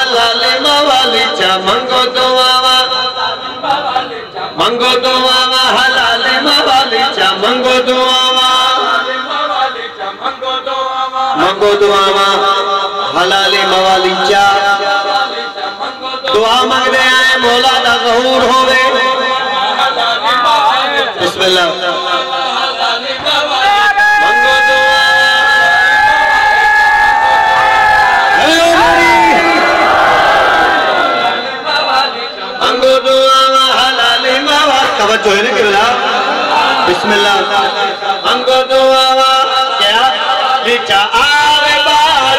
हलाल मवाली चा मंगो दुआवा हलाल मवाली चा मंगो दुआवा हलाल मवाली चा दुआ मंगते आए मौला दा ज़हूर होवे। बिस्मिल्लाह तवज्जो है ना किबला। बिस्मिल्लाह मंगो दुआवा क्या लिचा आवे बार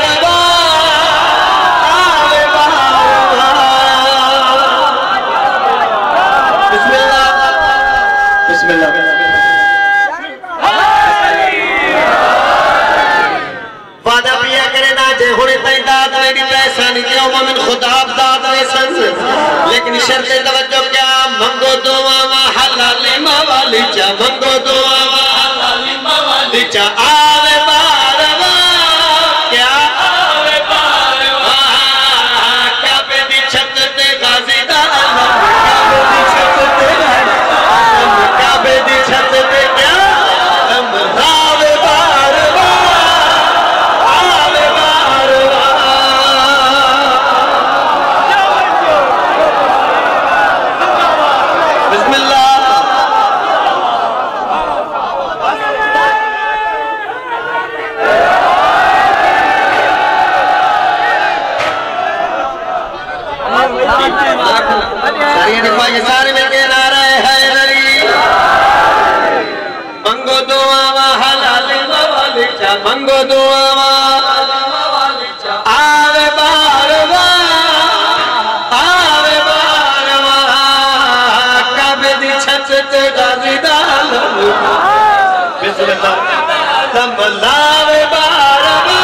बिस्मिल्लाह बिस्मिल्लाह वादा पिया करे ना जे हुणे ताई दाद मेरी पैसा नहीं दियो मोमिन खुदा दाद दे सन लेकिन शर्त तवज्जो क्या मंगो दुआवा हलाल मवाली चा मंगो दुआवा हलाल मवाली चा आवे बारवा क्या आवे बारवा काबे दी छत ते गाजी दा काबे दी छत ते क्या आवे बारवा सारे मिलके नारा हैदरी मंगो दुआवा हलाल मवाली चा मंगो दुआवा आवे बारवा काबे दी छत ते गाजी दा बिस्मिल्लाह दम लावे बारवा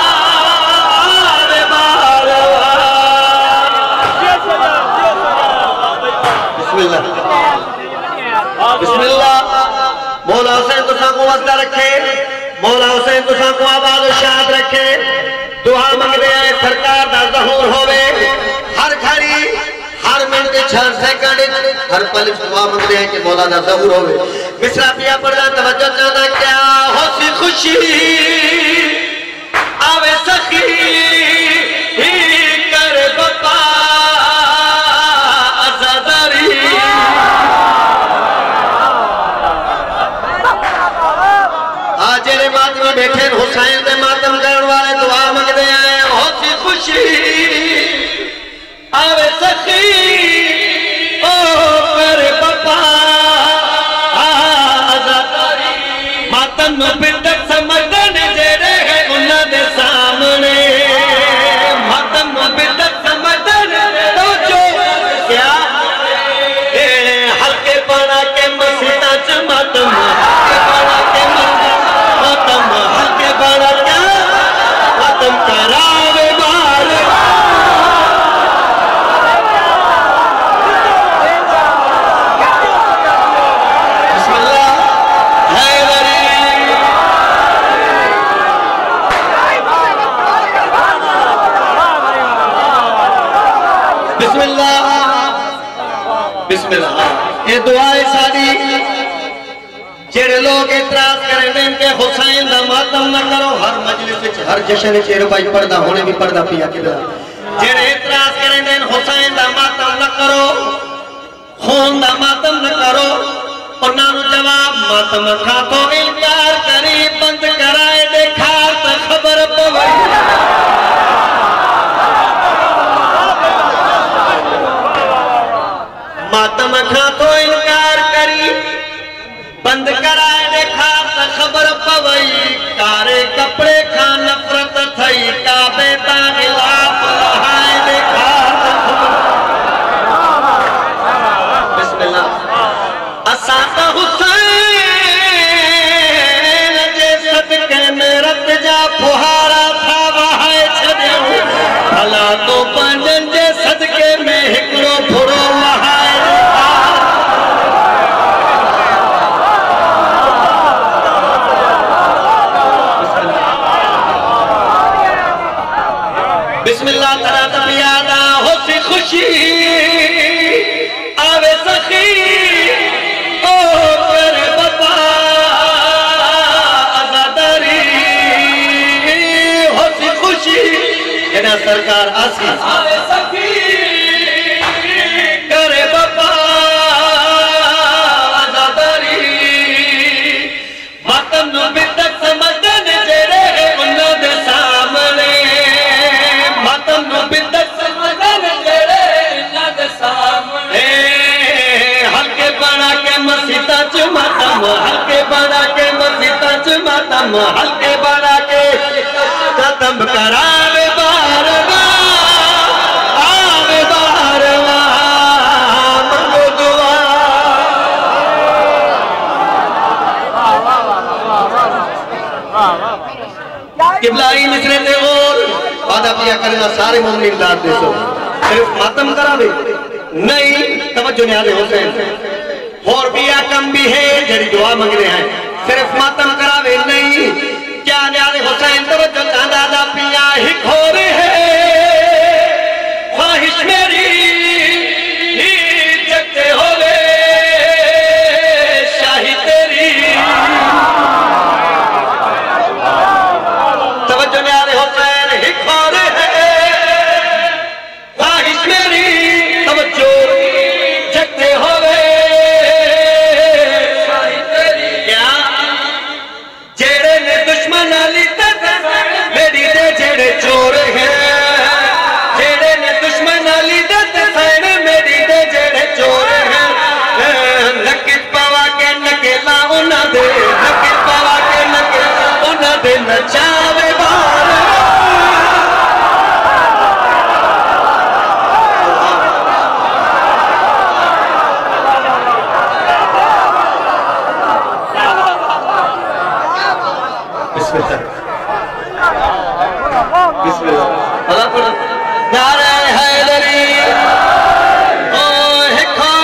बिस्मिल्लाह मौला हुसैन तुसा को वस्ता रखे मौला हुसैन तुसा को आबाद शाद रखे दुआ मंगते हैं सरकार दा ज़हूर होवे हर घड़ी हर मिनट 6 सेकंड हर पल दुआ मंगते हैं कि मौला दा ज़हूर होवे। मिसरा पिया पढ़ना तवज्जो चाहता क्या होसी खुशी आवे सखी कर बपा बैठे हुसैन दे मातम करने वाले दुआ मंगते आए होसी खुशी आवे सखी ओ कर बपा आजादारी मातम बिंदक समझन जेड़े है उन्हां दे सामने मातम बिंदक समझन तो जो क्या हल्के बना के मसीता च मातम करावे बार बिस्मिल्लाह हैदरी बिस्मिल्लाह बिस्मिल्लाह ये दुआ है साडी जेड़े लोग इतराज करें के हुसैन दा मातम न करो हर मजलिस हर जश्न च भाई पढ़दा होने भी पढ़दा पिया के जेड़े इतराज करें हुसैन दा मातम न करो खून दा मातम न करो उन्हां नु जवाब मातम खा तो इनकार करी बंद कराए देखा तो खबर पवई मातम खा तो इनकार करी बंद कराए देखा तो खबर पवई कारे कपड़े खा नफरत थई काबे ता खिलाफ लहाए देखा बिस्मिल्लाह असा तो हुसैन जे सदके में रत जा फुहारा था वहां जिया सरकार आसी करे बाबा आजादारी मातम नु बिदत समझन जेरे उन्हां दे सामने मातम नु बिदत समझन जेरे उन्हां दे सामने हल्के बना के मसीता च मातम हल्के बना के मसीता च मातम हल्के बना के खत्म करावे बारवा आवे बारवा मंगो दुआ किबलाई मिसरे ते और वादा पिया करना सारे मोमिन दाद देसो सिर्फ मातम करावे नहीं तवज्जो न्याले हुसैन और भी कम भी है जड़ी दुआ मांग रहे हैं सिर्फ मातम करावे नहीं क्या न्याले हुसैन तवज्जो दादा पिया ही खोर है ख्वाहिश मेरी जगते होवे शाही तेरी तवज्जो न्याले हुसैन ही खोर है ख्वाहिश मेरी तवज्जो जगते होवे शाही तेरी क्या जेड़े ने दुश्मन अली मेरी दे जेड़े चोर हैं जेड़े ने दुश्मन अली दे सैन मेरी दे जेड़े चोर हैं नकित पवा के नकेला उन्हां दे नकित पवा के नकेला उन्हां दे नचावे बार बिस्मिल्लाह